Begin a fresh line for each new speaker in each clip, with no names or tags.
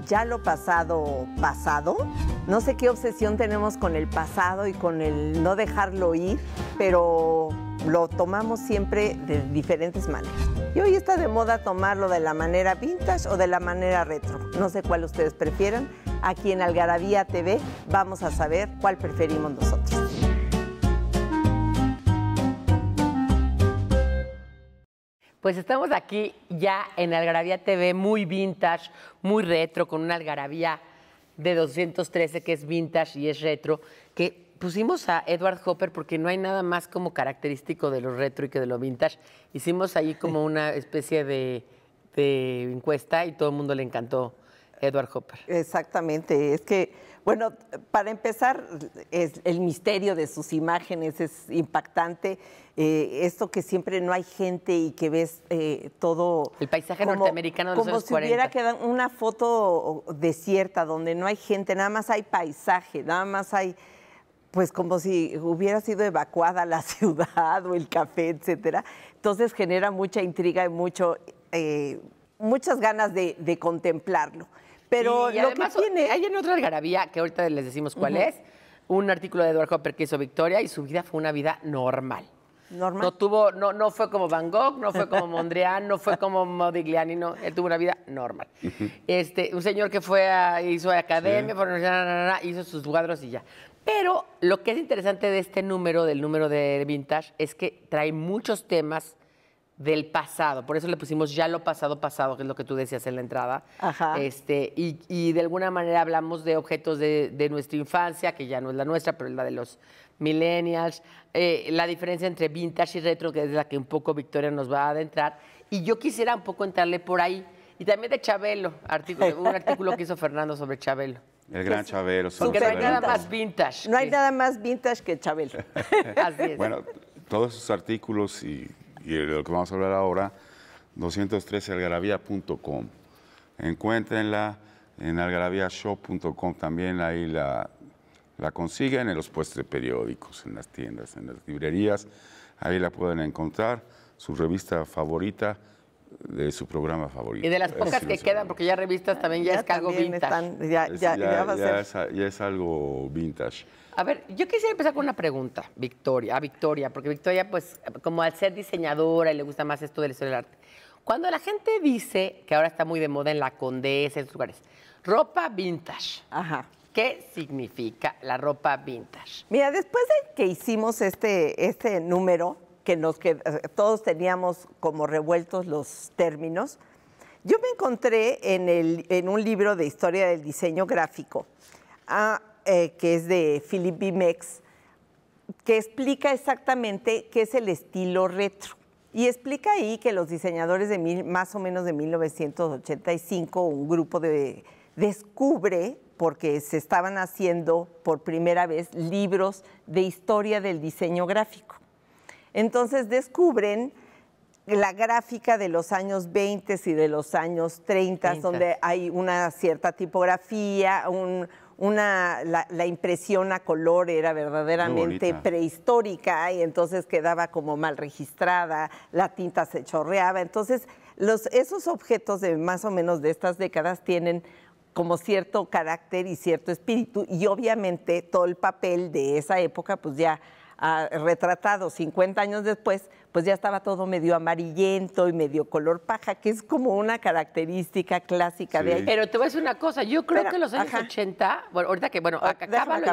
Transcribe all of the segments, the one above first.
ya lo pasado, pasado. No sé qué obsesión tenemos con el pasado y con el no dejarlo ir, pero lo tomamos siempre de diferentes maneras. Y hoy está de moda tomarlo de la manera vintage o de la manera retro. No sé cuál ustedes prefieran. Aquí en Algarabía TV vamos a saber cuál preferimos nosotros.
Pues estamos aquí ya en Algarabía TV, muy vintage, muy retro, con una Algarabía de 213 que es vintage y es retro, que pusimos a Edward Hopper porque no hay nada más como característico de lo retro y que de lo vintage. Hicimos ahí como una especie de encuesta y todo el mundo le encantó Edward Hopper.
Exactamente, es que, bueno, para empezar, el misterio de sus imágenes es impactante. Esto que siempre no hay gente y que ves todo...
El paisaje norteamericano de los años 40.
Como si hubiera quedado una foto desierta, donde no hay gente, nada más hay paisaje, nada más hay, pues como si hubiera sido evacuada la ciudad o el café, etcétera. Entonces genera mucha intriga y muchas ganas de contemplarlo. Pero
y
lo
además,
que tiene...
hay en otra Algarabía, que ahorita les decimos cuál es, un artículo de Edward Hopper que hizo Victoria y su vida fue una vida normal.
Normal.
No fue como Van Gogh, no fue como Mondrian, no fue como Modigliani, no, él tuvo una vida normal. Un señor que hizo academia, hizo sus cuadros y ya. Pero lo que es interesante de este número, del número de Vintage, es que trae muchos temas del pasado. Por eso le pusimos ya lo pasado, pasado, que es lo que tú decías en la entrada.
Ajá.
Y de alguna manera hablamos de objetos de nuestra infancia, que ya no es la nuestra, pero es la de los millennials. La diferencia entre vintage y retro, que es la que un poco Victoria nos va a adentrar. Y yo quisiera un poco entrarle por ahí. Y también de Chabelo, un artículo que hizo Fernando sobre Chabelo.
El gran Chabelo.
Porque no hay nada más vintage.
No hay nada más vintage que Chabelo.
Así es.
Bueno, todos esos artículos y de lo que vamos a hablar ahora, 213algarabía.com. Encuéntrenla en algarabíashop.com, también ahí la consiguen en los puestos de periódicos, en las tiendas, en las librerías, ahí la pueden encontrar, su revista favorita de su programa favorito.
Y de las pocas que quedan, porque ya revistas también ya es algo vintage.
Ya es algo vintage.
A ver, yo quisiera empezar con una pregunta, Victoria, porque Victoria, pues, como al ser diseñadora y le gusta más esto de la historia del arte, cuando la gente dice, que ahora está muy de moda en La Condesa, en estos lugares, ropa vintage,
Ajá.
¿qué significa la ropa vintage?
Mira, después de que hicimos este número, que todos teníamos como revueltos los términos, yo me encontré en un libro de historia del diseño gráfico, que es de Philip B. Mex, que explica exactamente qué es el estilo retro. Y explica ahí que los diseñadores más o menos de 1985, un grupo descubre, porque se estaban haciendo por primera vez libros de historia del diseño gráfico. Entonces descubren la gráfica de los años 20 y de los años 30, donde hay una cierta tipografía, la impresión a color era verdaderamente prehistórica y entonces quedaba como mal registrada, la tinta se chorreaba. Entonces, esos objetos de más o menos de estas décadas tienen como cierto carácter y cierto espíritu y obviamente todo el papel de esa época pues ya retratado 50 años después, pues ya estaba todo medio amarillento y medio color paja, que es como una característica clásica de ahí.
Pero te voy a decir una cosa, yo creo que en los años 80, bueno, ahorita que, bueno, acábalo.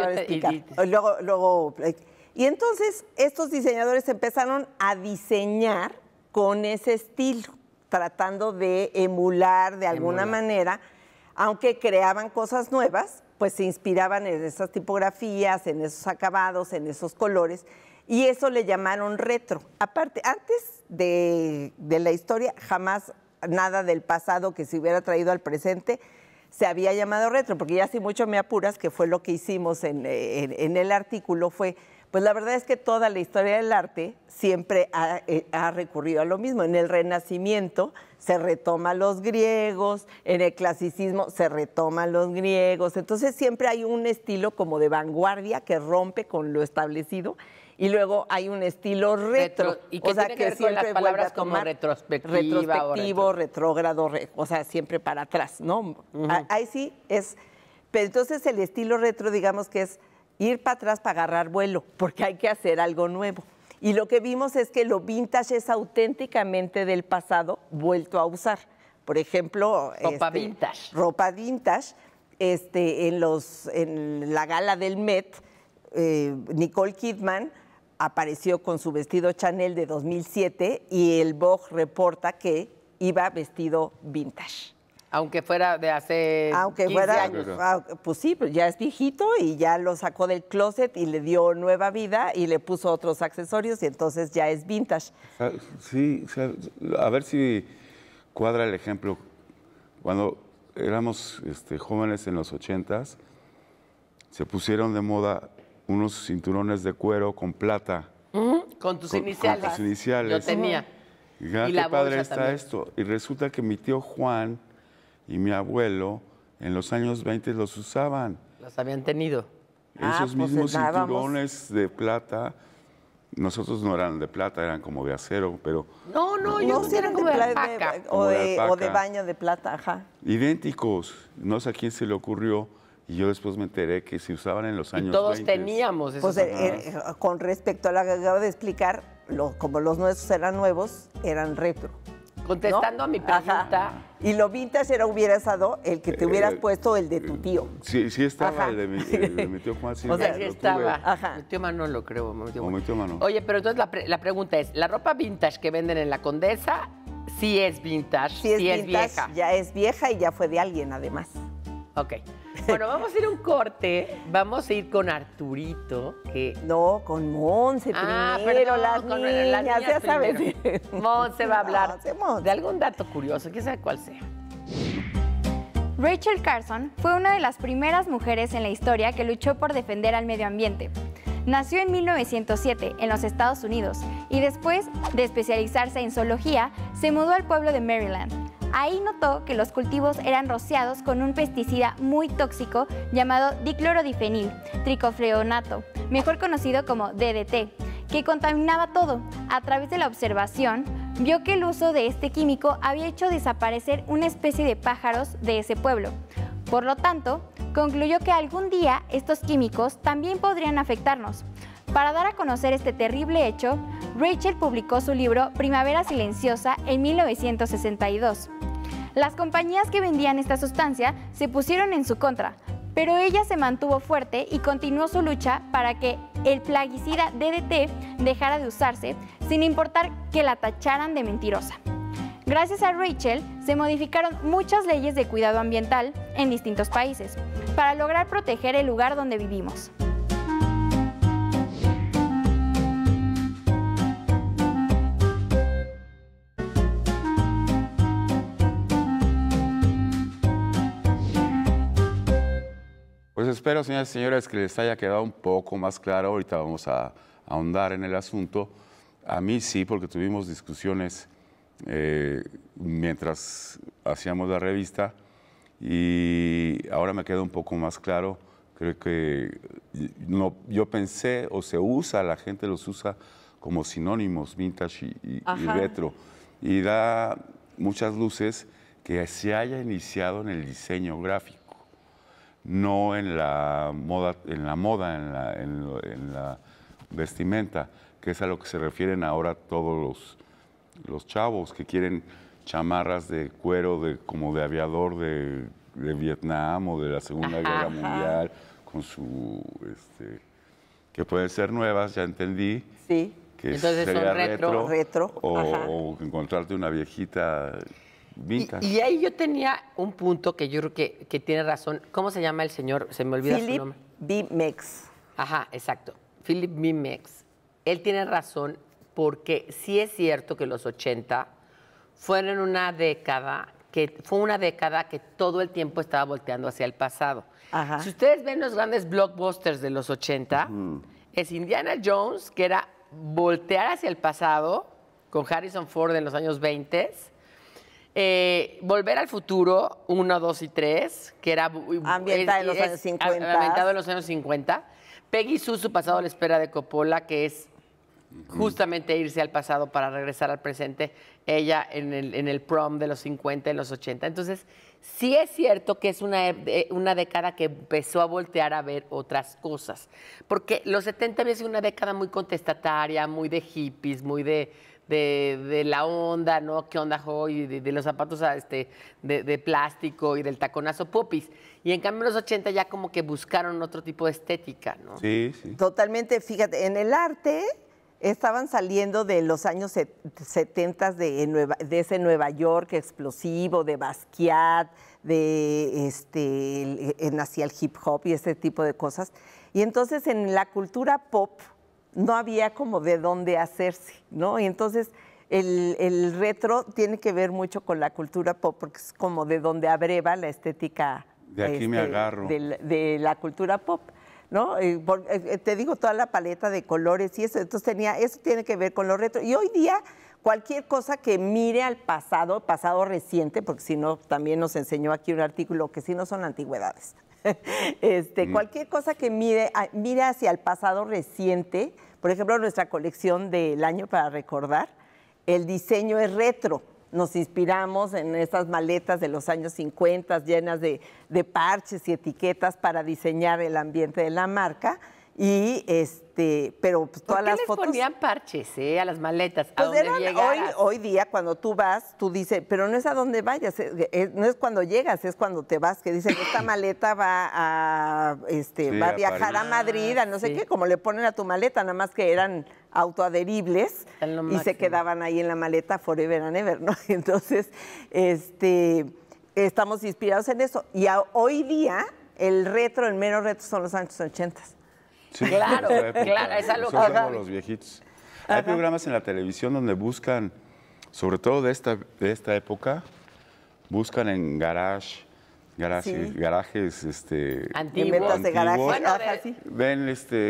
Y entonces estos diseñadores empezaron a diseñar con ese estilo, tratando de emular de alguna manera, aunque creaban cosas nuevas, pues se inspiraban en esas tipografías, en esos acabados, en esos colores, y eso le llamaron retro. Aparte, antes de la historia, jamás nada del pasado que se hubiera traído al presente se había llamado retro, porque ya si mucho me apuras, que fue lo que hicimos en el artículo, fue Pues la verdad es que toda la historia del arte siempre ha recurrido a lo mismo. En el Renacimiento se retoma los griegos, en el clasicismo se retoman los griegos. Entonces siempre hay un estilo como de vanguardia que rompe con lo establecido. Y luego hay un estilo retro,
¿Y qué tiene que ver con las palabras como
retrospectivo, retrógrado, o sea, siempre para atrás, ¿no? Ahí sí es. Pero entonces el estilo retro, digamos que es ir para atrás para agarrar vuelo, porque hay que hacer algo nuevo. Y lo que vimos es que lo vintage es auténticamente del pasado vuelto a usar. Por ejemplo,
ropa vintage.
Ropa vintage, en la gala del Met, Nicole Kidman apareció con su vestido Chanel de 2007 y el Vogue reporta que iba vestido vintage.
Aunque fuera de hace 15 años.
Pues sí, pero ya es viejito y ya lo sacó del closet y le dio nueva vida y le puso otros accesorios y entonces ya es vintage.
Sí, a ver si cuadra el ejemplo. Cuando éramos jóvenes en los 80s, se pusieron de moda unos cinturones de cuero con plata.
Con tus iniciales.
Con tus iniciales.
Yo tenía.
Y qué padre está también esto. Y resulta que mi tío Juan y mi abuelo en los años 20 los usaban.
Los habían tenido.
Esos mismos cinturones de plata, nosotros no eran de plata, eran como de acero, pero...
No, yo sí eran como de alpaca.
O de baño de plata, ajá.
Idénticos. No sé a quién se le ocurrió. Y yo después me enteré que se usaban en los años 20.
Todos teníamos esos.
Pues con respecto a lo que acabo de explicar, como los nuestros eran nuevos, eran retro.
Contestando, ¿no?, a mi pregunta.
Ajá. Y lo vintage hubiera estado el que te hubieras puesto el de tu tío.
Sí estaba el de mi tío Juan. Sí,
o sea, sí estaba.
Ajá.
Mi tío Manolo, creo.
Mi tío Manolo.
Oye, pero entonces la pregunta es, ¿la ropa vintage que venden en la Condesa sí es vintage?
Sí es vintage,
vieja.
Ya es vieja y ya fue de alguien, además.
Ok. Bueno, vamos a ir a un corte. Vamos a ir con Arturito.
No, con Monse primero, las niñas, ya sabes.
Monse va a hablar de algún dato curioso, quién sabe cuál sea.
Rachel Carson fue una de las primeras mujeres en la historia que luchó por defender al medio ambiente. Nació en 1907 en los Estados Unidos y después de especializarse en zoología, se mudó al pueblo de Maryland. Ahí notó que los cultivos eran rociados con un pesticida muy tóxico llamado diclorodifenil tricofleonato, mejor conocido como DDT, que contaminaba todo. A través de la observación, vio que el uso de este químico había hecho desaparecer una especie de pájaros de ese pueblo. Por lo tanto, concluyó que algún día estos químicos también podrían afectarnos. Para dar a conocer este terrible hecho, Rachel publicó su libro Primavera Silenciosa en 1962. Las compañías que vendían esta sustancia se pusieron en su contra, pero ella se mantuvo fuerte y continuó su lucha para que el plaguicida DDT dejara de usarse, sin importar que la tacharan de mentirosa. Gracias a Rachel, se modificaron muchas leyes de cuidado ambiental en distintos países para lograr proteger el lugar donde vivimos.
Pues espero, señoras y señores, que les haya quedado un poco más claro. Ahorita vamos a ahondar en el asunto. A mí sí, porque tuvimos discusiones mientras hacíamos la revista y ahora me queda un poco más claro. Creo que yo pensé, o se usa, la gente los usa como sinónimos, vintage y retro. Y da muchas luces que se haya iniciado en el diseño gráfico, no en la moda, en la vestimenta, que es a lo que se refieren ahora todos los chavos que quieren chamarras de cuero como de aviador de Vietnam o de la Segunda Guerra Mundial, con su que pueden ser nuevas, ya entendí.
Sí.
Que
entonces
sería
son retro.
O encontrarte una viejita vintage.
Y ahí yo tenía un punto que yo creo que tiene razón. ¿Cómo se llama el señor? Se me olvida su nombre.
Philip B. Mex.
Ajá, exacto. Philip B. Mex. Él tiene razón porque sí es cierto que los 80 fueron una década que todo el tiempo estaba volteando hacia el pasado.
Ajá.
Si ustedes ven los grandes blockbusters de los 80, es Indiana Jones, que era voltear hacia el pasado, con Harrison Ford en los años 20, Volver al Futuro 1, 2 y 3, que era
ambientada en los años 50.
Ambientado en los años 50. Peggy Sue, Su pasado a la espera de Coppola, que es justamente irse al pasado para regresar al presente, ella en el prom de los 50, en los 80. Entonces, sí es cierto que es una década que empezó a voltear a ver otras cosas, porque los 70 había sido una década muy contestataria, muy de hippies, muy de la onda, ¿no? ¿Qué onda, hoy? De los zapatos de plástico y del taconazo popis. Y en cambio en los 80 ya como que buscaron otro tipo de estética, ¿no?
Sí, sí.
Totalmente, fíjate, en el arte estaban saliendo de los años 70 de ese Nueva York explosivo, de Basquiat, nacía el hip hop y ese tipo de cosas. Y entonces en la cultura pop no había como de dónde hacerse, ¿no? Y entonces el retro tiene que ver mucho con la cultura pop porque es como de donde abreva la estética
de aquí me agarro.
De la cultura pop, ¿no? Te digo, toda la paleta de colores y eso, entonces eso tiene que ver con lo retro. Y hoy día, cualquier cosa que mire al pasado reciente, porque si no, también nos enseñó aquí un artículo que si no son antigüedades. Cualquier cosa que mire hacia el pasado reciente, por ejemplo, nuestra colección del año para recordar, el diseño es retro. Nos inspiramos en esas maletas de los años 50 llenas de parches y etiquetas para diseñar el ambiente de la marca. Y pero pues, todas las fotos.
¿Por qué les ponían parches a las maletas?
Pues
a donde llegaras.
Hoy día, cuando tú vas, tú dices, pero no es a donde vayas, no es cuando llegas, es cuando te vas, que dicen, esta maleta va a viajar a Madrid, a no sé qué, como le ponen a tu maleta, nada más que eran autoadheribles y se quedaban ahí en la maleta forever and ever, ¿no? Entonces, estamos inspirados en eso. Y hoy día, el mero retro son los años 80.
Sí,
claro, es algo que
somos los viejitos. Hay programas en la televisión donde buscan, sobre todo de esta época, buscan en garajes
antiguos.
De garaje.
Bueno,
ven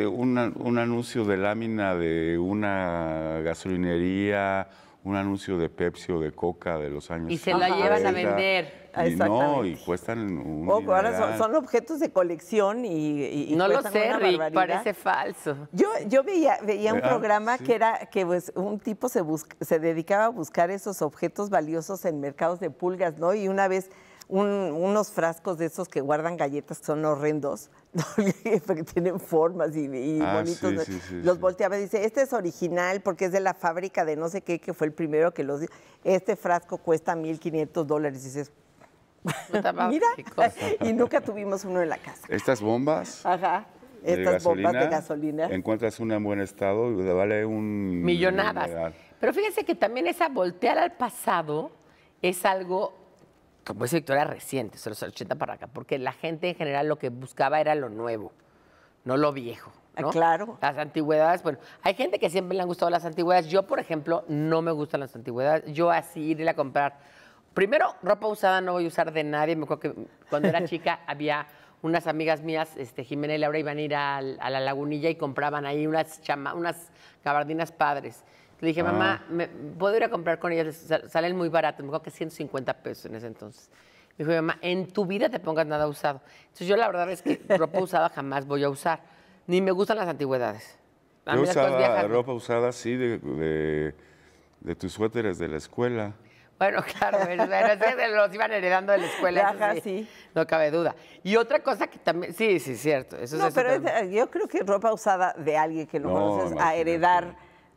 un anuncio de lámina de una gasolinería, un anuncio de Pepsi o de Coca de los años
y se la llevan a vender.
Y cuestan un
ahora son objetos de colección y
no lo
cuestan
sé,
una
Rick,
barbaridad.
parece falso.
Yo veía un programa
sí.
que era que pues, un tipo se dedicaba a buscar esos objetos valiosos en mercados de pulgas, ¿no? Y una vez unos frascos de esos que guardan galletas que son horrendos, ¿no? Porque tienen formas y bonitos. Los volteaba y dice, este es original porque es de la fábrica de no sé qué, que fue el primero que los dio. Este frasco cuesta $1,500. Y dices, mira, y nunca tuvimos uno en la casa.
Estas bombas.
Ajá. Estas bombas de gasolina.
Encuentras una en buen estado y vale un
millonadas.
mineral.
Pero fíjense que también esa voltear al pasado es algo, como es Victoria, reciente, de los 80 para acá, porque la gente en general lo que buscaba era lo nuevo, no lo viejo, ¿no?
Claro.
Las antigüedades, bueno, hay gente que siempre le han gustado las antigüedades. Yo, por ejemplo, no me gustan las antigüedades. Yo así irle a comprar. Primero, ropa usada no voy a usar de nadie. Me acuerdo que cuando era chica había unas amigas mías, Jimena y Laura, iban a ir a la Lagunilla y compraban ahí unas gabardinas padres. Le dije, mamá, ¿puedo ir a comprar con ellas? Salen muy baratas. Me acuerdo que 150 pesos en ese entonces. Me dijo, mamá, en tu vida te pongas nada usado. Entonces yo la verdad es que ropa usada jamás voy a usar. Ni me gustan las antigüedades.
Yo usaba ropa usada, sí, de tus suéteres de la escuela.
Bueno, claro, los iban heredando de la escuela.
Ajá, sí.
No cabe duda. Y otra cosa que también, sí, cierto. Eso
no,
es
pero yo creo que ropa usada de alguien que no conoces, a heredar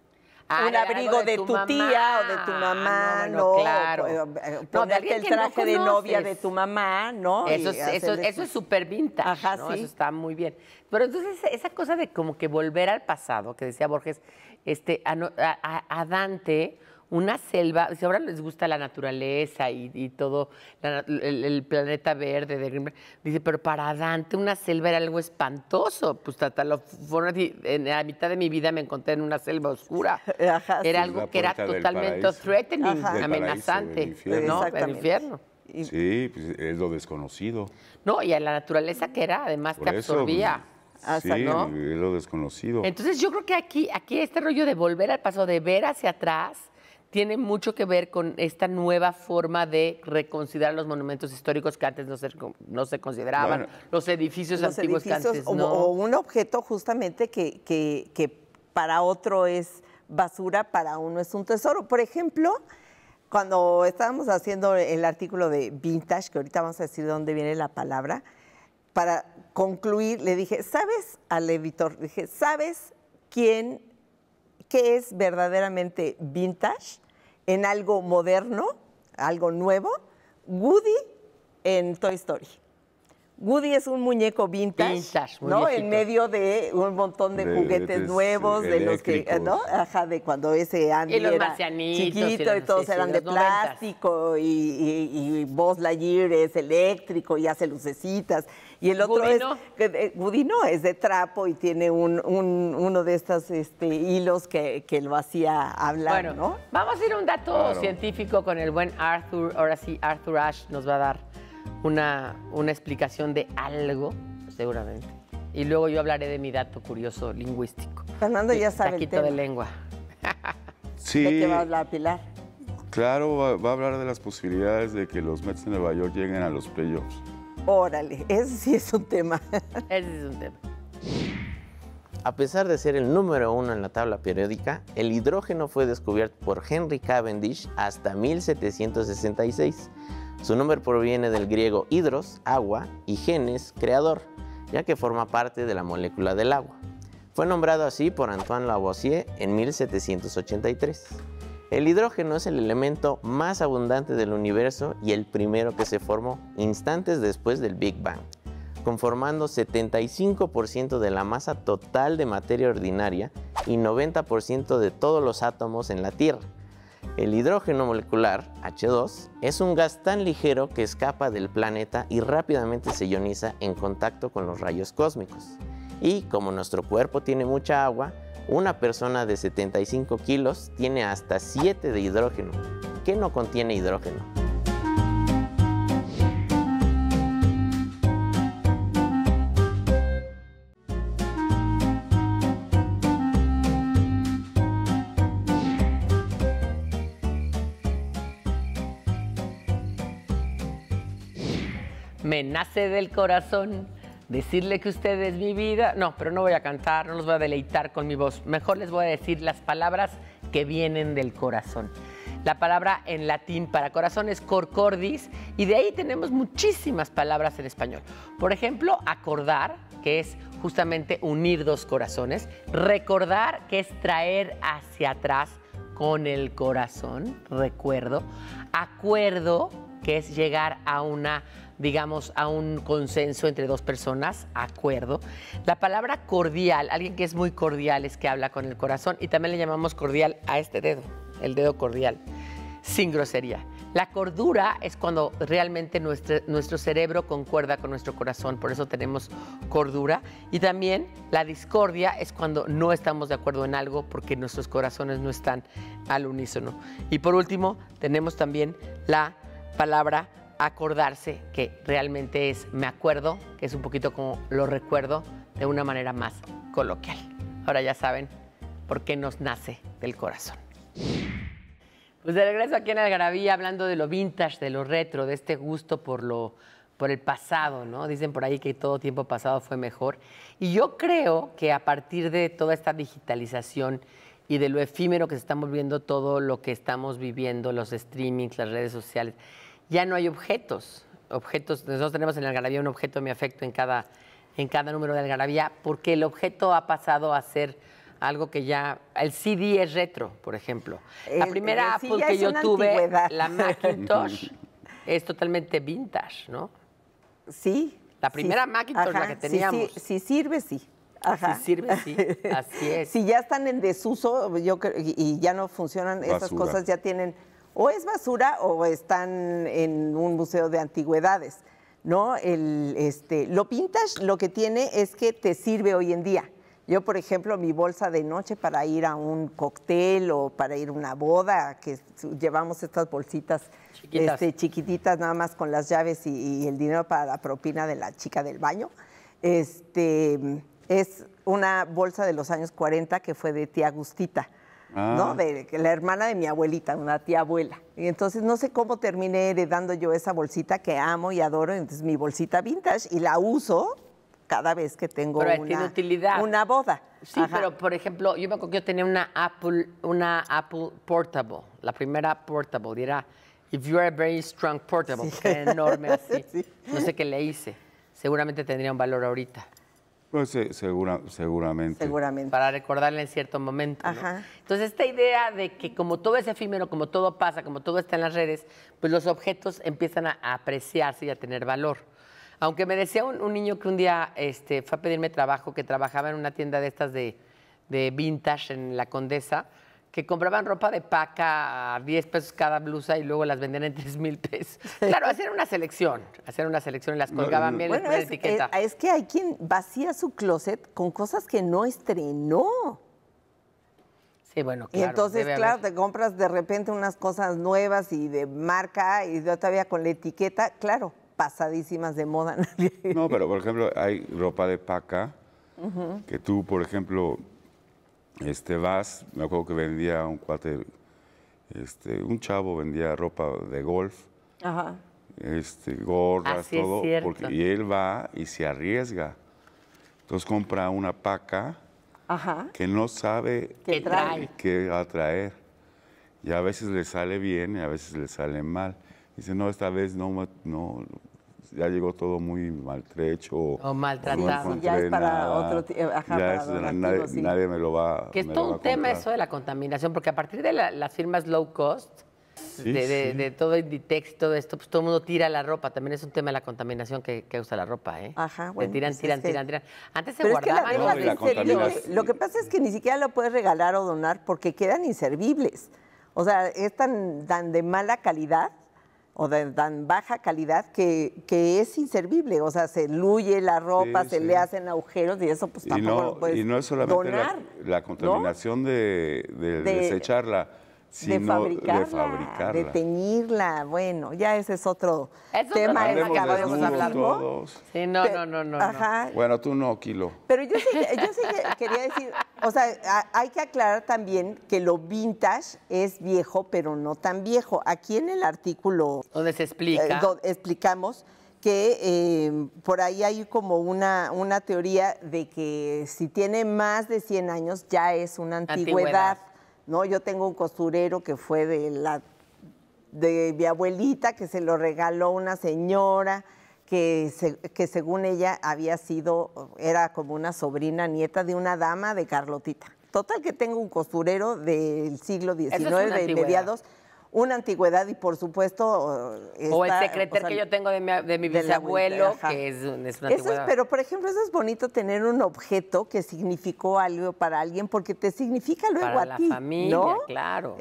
un abrigo de tu tía o de tu mamá,
no, claro.
Ponerte el traje de novia de tu mamá, ¿no?
Eso es súper vintage,
ajá,
¿no?
sí.
Eso está muy bien. Pero entonces esa cosa de como que volver al pasado, que decía Borges, a Dante, una selva, si ahora les gusta la naturaleza y todo, el planeta verde de Greenberg, dice, pero para Dante una selva era algo espantoso, pues en la mitad de mi vida me encontré en una selva oscura.
Ajá,
era algo que era totalmente threatening, amenazante, ¿no? El infierno.
Sí, pues es lo desconocido.
No, y a la naturaleza que era, además
Por
te
eso,
absorbía.
Hasta,
sí,
¿no?
es lo desconocido.
Entonces yo creo que aquí este rollo de volver al pasado, de ver hacia atrás, tiene mucho que ver con esta nueva forma de reconsiderar los monumentos históricos que antes no se consideraban,
Bueno,
los edificios
Los
antiguos que
edificios,
antes no.
o un objeto justamente que para otro es basura, para uno es un tesoro. Por ejemplo, cuando estábamos haciendo el artículo de vintage, que ahorita vamos a decir de dónde viene la palabra, para concluir, le dije, ¿sabes al editor? Dije, ¿sabes qué es verdaderamente vintage en algo moderno, algo nuevo? Woody en Toy Story. Woody es un muñeco vintage, ¿no?
muñequito.
En medio de un montón de juguetes nuevos, de los que, ¿no? Ajá, de cuando ese Andy
Y los
era
marcianitos,
chiquito y todos
sí,
eran de
los 90s.
plástico y Buzz Lightyear es eléctrico y hace lucecitas. Y el otro
Woody no.
Woody no, es de trapo y tiene uno de estos hilos que lo hacía hablar,
Bueno,
¿no?
vamos a ir a un dato científico con el buen Arthur. Ahora sí, Arthur Ashe nos va a dar una explicación de algo, seguramente. Y luego yo hablaré de mi dato curioso lingüístico.
Fernando ya sabe el
Taquito
tema.
de lengua.
Sí,
¿De qué va a hablar, Pilar?
claro, va a hablar de las posibilidades de que los Mets de Nueva York lleguen a los playoffs.
Órale, ese sí es un tema.
Ese es un tema.
A pesar de ser el número 1 en la tabla periódica, el hidrógeno fue descubierto por Henry Cavendish hasta 1766. Su nombre proviene del griego hidros, agua, y genes, creador, ya que forma parte de la molécula del agua. Fue nombrado así por Antoine Lavoisier en 1783. El hidrógeno es el elemento más abundante del universo y el primero que se formó instantes después del Big Bang, conformando 75% de la masa total de materia ordinaria y 90% de todos los átomos en la Tierra. El hidrógeno molecular, H2, es un gas tan ligero que escapa del planeta y rápidamente se ioniza en contacto con los rayos cósmicos. Y como nuestro cuerpo tiene mucha agua, una persona de 75 kilos tiene hasta 7 de hidrógeno. ¿Qué no contiene hidrógeno?
Me nace del corazón decirle que usted es mi vida. No, pero no voy a cantar, no los voy a deleitar con mi voz. Mejor les voy a decir las palabras que vienen del corazón. La palabra en latín para corazón es cor cordis y de ahí tenemos muchísimas palabras en español. Por ejemplo, acordar, que es justamente unir dos corazones. Recordar, que es traer hacia atrás con el corazón, recuerdo. Acuerdo, que es llegar a a un consenso entre dos personas, acuerdo. La palabra cordial, alguien que es muy cordial es que habla con el corazón y también le llamamos cordial a este dedo, el dedo cordial, sin grosería. La cordura es cuando realmente nuestro cerebro concuerda con nuestro corazón, por eso tenemos cordura. Y también la discordia es cuando no estamos de acuerdo en algo porque nuestros corazones no están al unísono. Y por último, tenemos también la palabra acordarse, que realmente es me acuerdo, que es un poquito como lo recuerdo de una manera más coloquial. Ahora ya saben por qué nos nace del corazón. Pues de regreso aquí en Algarabía, hablando de lo vintage, de lo retro, de este gusto por el pasado, ¿no? Dicen por ahí que todo tiempo pasado fue mejor. Y yo creo que a partir de toda esta digitalización y de lo efímero que se está volviendo todo lo que estamos viviendo, los streamings, las redes sociales, ya no hay objetos. Nosotros tenemos en Algarabía un objeto de mi afecto en cada número de Algarabía, porque el objeto ha pasado a ser algo que ya... El CD es retro, por ejemplo. La primera Apple que yo tuve,
antigüedad.
la Macintosh, es totalmente vintage, ¿no?
Sí.
La primera
sí,
Macintosh, la que teníamos.
Sí, sirve, sí. Ajá.
Si sirve, sí. Así es.
Si ya están en desuso y ya no funcionan, esas
Basura.
cosas ya tienen... O es basura o están en un museo de antigüedades, ¿no? Lo vintage lo que tiene es que te sirve hoy en día. Yo, por ejemplo, mi bolsa de noche para ir a un cóctel o para ir a una boda, que llevamos estas bolsitas chiquititas, nada más con las llaves y el dinero para la propina de la chica del baño. Es una bolsa de los años 40 que fue de tía Agustita, ¿no? De la hermana de mi abuelita, una tía abuela. Y entonces no sé cómo terminé heredando yo esa bolsita que amo y adoro. Entonces mi bolsita vintage y la uso cada vez que tengo
tiene utilidad.
una boda.
Sí, pero por ejemplo, yo me acuerdo que yo tenía una Apple Portable, la primera Portable, y era If you are a very strong portable, que era enorme así.
Sí.
No sé qué le hice. Seguramente tendría un valor ahorita.
Pues seguramente.
Seguramente.
Para recordarle en cierto momento, ¿no?
Ajá.
Entonces, esta idea de que como todo es efímero, como todo pasa, como todo está en las redes, pues los objetos empiezan a apreciarse y a tener valor. Aunque me decía un niño que un día fue a pedirme trabajo, que trabajaba en una tienda de estas de vintage en La Condesa, que compraban ropa de paca a 10 pesos cada blusa y luego las vendían en 3,000 pesos. Claro, hacer una selección y las colgaban bien, les
Bueno,
ponían etiqueta.
es que hay quien vacía su closet con cosas que no estrenó.
Sí, bueno,
Y
claro.
entonces,
debe
claro,
haber.
te compras de repente unas cosas nuevas y de marca y todavía con la etiqueta, claro, pasadísimas de moda.
No, pero por ejemplo, hay ropa de paca que tú, por ejemplo, vas, me acuerdo que vendía un cuate, un chavo vendía ropa de golf,
Ajá.
gorras,
Así es
todo,
cierto.
y él va y se arriesga. Entonces compra una paca
Ajá.
que no sabe
¿Qué trae?
qué va a traer. Y a veces le sale bien y a veces le sale mal. Dice, no, esta vez no, ya llegó todo muy maltrecho.
O maltratado.
no
Sí,
encontré
ya es para
nada,
otro
ya
para
es-
donativos, sí.
nadie me lo va
Que es
me lo
todo
va
un
a
tema
comprar.
eso de la contaminación, porque a partir de las firmas low cost,
Sí,
de todo Inditex y todo esto, pues todo el mundo tira la ropa. También es un tema de la contaminación que causa la ropa, ¿eh?
Ajá,
Le
bueno,
tiran,
pues
tiran,
es que-
tiran, tiran. Antes se
Pero es que la
guardaban.
No,
dejas
y
de
la
inservibles.
contaminación.
Lo que pasa es que ni siquiera lo puedes regalar o donar porque quedan inservibles. O sea, es tan de mala calidad o de tan baja calidad que es inservible. O sea, se luye la ropa,
Sí,
se
sí.
le hacen agujeros y eso pues tampoco lo puedes
Y no es solamente
donar,
la contaminación de desecharla,
de
sino
fabricarla,
de fabricarla.
de teñirla. Bueno, ya ese es otro
Es otro
tema.
tema que
Andemos
podemos
desnudos
hablar.
todos.
Sí, no,
Pe-
no.
Ajá.
Bueno, tú no, Kilo.
Pero yo sí que quería decir, o sea, hay que aclarar también que lo vintage es viejo, pero no tan viejo. Aquí en el artículo
Donde se explica.
explicamos que por ahí hay como una teoría de que si tiene más de 100 años ya es una antigüedad. ¿No? Yo tengo un costurero que fue de mi abuelita, que se lo regaló una señora, que según ella era como una sobrina nieta de una dama de Carlotita. Total que tengo un costurero del siglo XIX,
Eso es una
de
antigüedad.
mediados, una antigüedad y por supuesto...
O el
está,
secreter
o sea,
que yo tengo de mi
de la
bisabuelo,
abuelita, ajá.
que es una
Eso
antigüedad.
pero por ejemplo, eso es bonito tener un objeto que significó algo para alguien porque te significa luego
Para
a
la
ti,
familia,
¿no?
claro.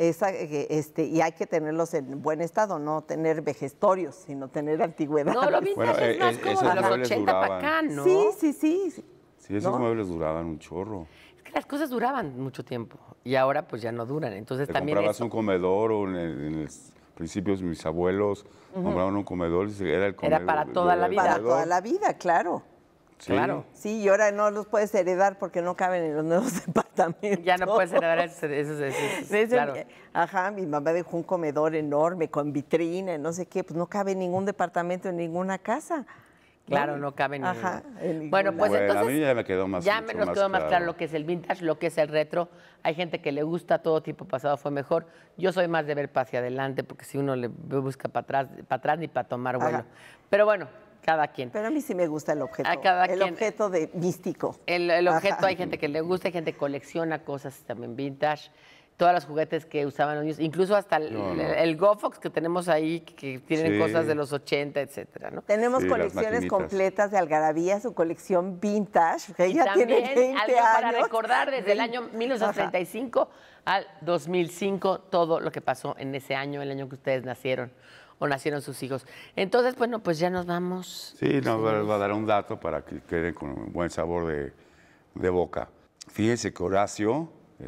Y hay que tenerlos en buen estado, no tener vejestorios, sino tener antigüedad.
No, lo vintage
Bueno,
es más como
esos
de los
muebles
80 para
duraban.
acá, ¿no?
Sí.
Sí, esos
¿No?
muebles duraban un chorro.
Es que las cosas duraban mucho tiempo y ahora pues ya no duran. Entonces
Te
también
comprabas
eso
un comedor o en los principios mis abuelos compraban un comedor y era el comedor.
para toda la vida.
Para
comedor.
toda la vida, claro.
Sí.
Claro.
Sí, y ahora no los puedes heredar porque no caben en los nuevos departamentos.
ya no puedes heredar eso, claro.
Ajá, mi mamá dejó un comedor enorme con vitrina, no sé qué, pues no cabe en ningún departamento, en ninguna casa.
Claro, no cabe en
Ajá,
ninguna.
en ningún
Bueno, pues
lado.
Bueno, a
entonces
mí ya me quedó más
ya
mucho
nos
más
quedó más claro
claro
lo que es el vintage, lo que es el retro. Hay gente que le gusta todo tipo pasado fue mejor. Yo soy más de ver para hacia adelante porque si uno le busca para atrás ni para tomar vuelo.
Ajá.
Pero bueno, cada quien.
Pero a mí sí me gusta el objeto.
A cada
el
quien.
objeto de místico.
El objeto,
Ajá.
hay gente que le gusta, hay gente que colecciona cosas también vintage. Todos los juguetes que usaban los niños, incluso hasta el GoFox que tenemos ahí, que tienen
Sí.
cosas de los 80, etcétera, ¿no?
Tenemos
Sí, las
colecciones
maquinitas.
completas de Algarabía, su colección vintage, que
Y
ella tiene
también
20
algo para
años.
recordar desde el año
Ajá.
1935 al 2005, todo lo que pasó en ese año, el año que ustedes nacieron o nacieron sus hijos. Entonces, bueno, pues ya nos vamos.
Sí, nos va a dar un dato para que queden con un buen sabor de boca. Fíjense que Horacio,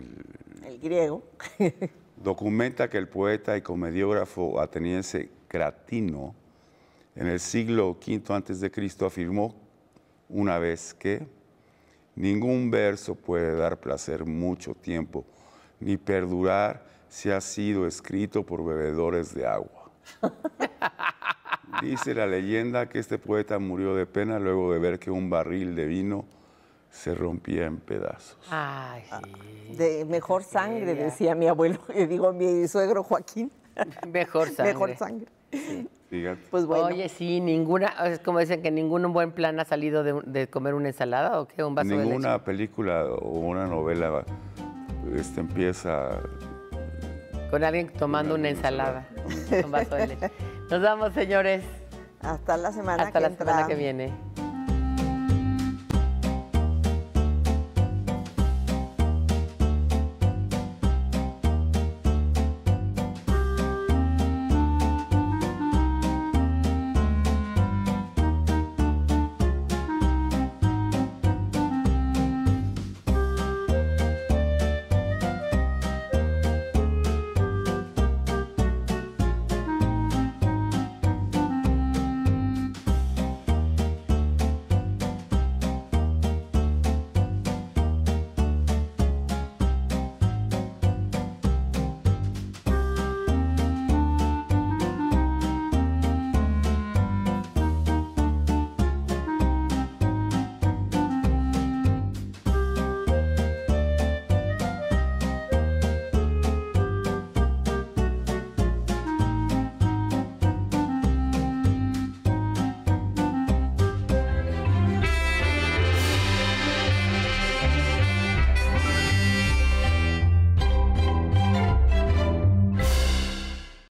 El griego.
documenta que el poeta y comediógrafo ateniense Cratino, en el siglo V a.C., afirmó una vez que Ningún verso puede dar placer mucho tiempo, ni perdurar si ha sido escrito por bebedores de agua. Dice la leyenda que este poeta murió de pena luego de ver que un barril de vino se rompía en pedazos.
Ay, sí.
De mejor sangre,
Ella.
decía mi abuelo, digo mi suegro Joaquín.
Mejor sangre.
Mejor sangre.
Fíjate.
Pues bueno.
Oye, sí, ninguna, es como dicen que ningún buen plan ha salido de comer una ensalada o qué, un vaso de leche.
Ninguna película o una novela empieza
Con alguien tomando una ensalada, un vaso de leche. Nos vamos, señores.
Hasta la semana
Hasta la
entra.
semana que viene.